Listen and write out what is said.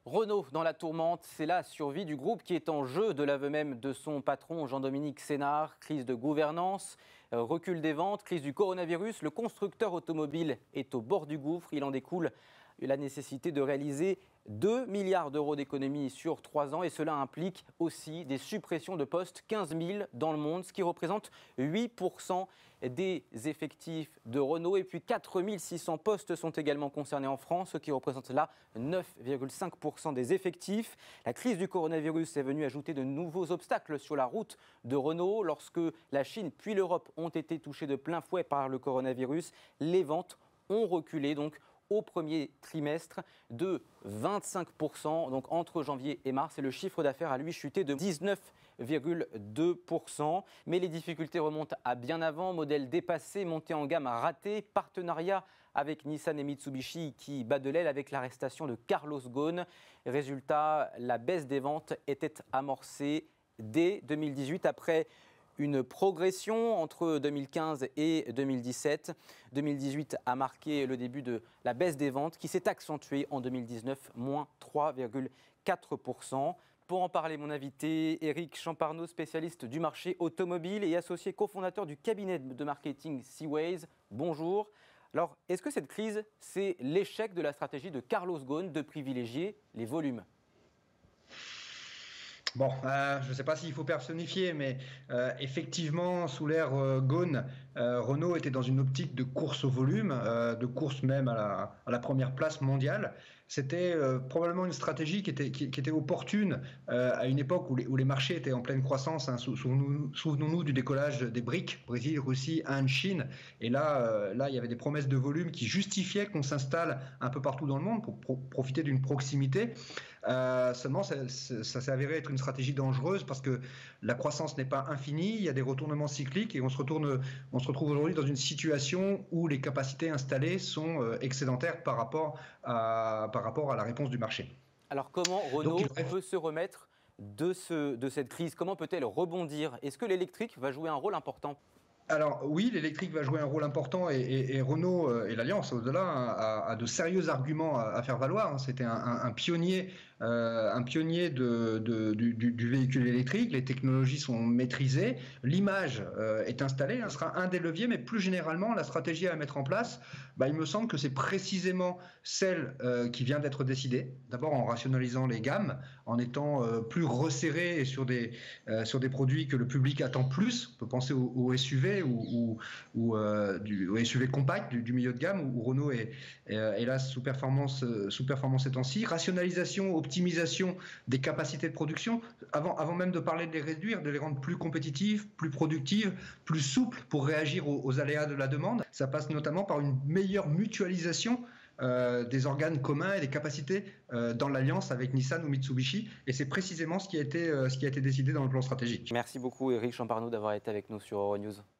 Renault dans la tourmente, c'est la survie du groupe qui est en jeu, de l'aveu même de son patron Jean-Dominique Sénard. Crise de gouvernance, recul des ventes, crise du coronavirus. Le constructeur automobile est au bord du gouffre. Il en découle la nécessité de réaliser 2 milliards d'euros d'économies sur 3 ans et cela implique aussi des suppressions de postes, 15 000 dans le monde, ce qui représente 8% des effectifs de Renault. Et puis 4 600 postes sont également concernés en France, ce qui représente là 9,5% des effectifs. La crise du coronavirus est venue ajouter de nouveaux obstacles sur la route de Renault. Lorsque la Chine puis l'Europe ont été touchées de plein fouet par le coronavirus, les ventes ont reculé donc au premier trimestre de 25%, donc entre janvier et mars. Et le chiffre d'affaires a lui chuté de 19,2%. Mais les difficultés remontent à bien avant. Modèle dépassé, montée en gamme raté, partenariat avec Nissan et Mitsubishi qui bat de l'aile avec l'arrestation de Carlos Ghosn. Résultat, la baisse des ventes était amorcée dès 2018 après une progression entre 2015 et 2017. 2018 a marqué le début de la baisse des ventes qui s'est accentuée en 2019, moins 3,4%. Pour en parler, mon invité, Éric Champarneau, spécialiste du marché automobile et associé cofondateur du cabinet de marketing Seaways. Bonjour. Alors, est-ce que cette crise, c'est l'échec de la stratégie de Carlos Ghosn de privilégier les volumes ? Bon, je ne sais pas s'il faut personnifier, mais effectivement, sous l'ère Ghosn, Renault était dans une optique de course au volume, de course même à la première place mondiale. C'était probablement une stratégie qui était opportune à une époque où les marchés étaient en pleine croissance. Hein. Souvenons-nous du décollage des BRIC, Brésil, Russie, Inde, Chine. Et là, il y avait des promesses de volume qui justifiaient qu'on s'installe un peu partout dans le monde pour profiter d'une proximité. Seulement, ça s'est avéré être une stratégie dangereuse parce que la croissance n'est pas infinie, il y a des retournements cycliques et on se retrouve aujourd'hui dans une situation où les capacités installées sont excédentaires par rapport à la réponse du marché. Alors comment Renault peut se remettre de cette crise? Comment peut-elle rebondir? Est-ce que l'électrique va jouer un rôle important? Alors oui, l'électrique va jouer un rôle important et Renault et l'Alliance au-delà a de sérieux arguments à faire valoir. C'était un pionnier du véhicule électrique. Les technologies sont maîtrisées, l'image est installée, ce sera un des leviers, mais plus généralement la stratégie à mettre en place, il me semble que c'est précisément celle qui vient d'être décidée. D'abord en rationalisant les gammes, en étant plus resserré et sur des produits que le public attend plus. On peut penser au SUV ou du SUV compact du milieu de gamme où Renault est là sous performance ces temps-ci. Rationalisation, optimisation des capacités de production, avant même de parler de les réduire, de les rendre plus compétitives, plus productives, plus souples pour réagir aux aléas de la demande. Ça passe notamment par une meilleure mutualisation des organes communs et des capacités dans l'alliance avec Nissan ou Mitsubishi. Et c'est précisément ce qui a été décidé dans le plan stratégique. Merci beaucoup Éric Champarneau d'avoir été avec nous sur Euronews.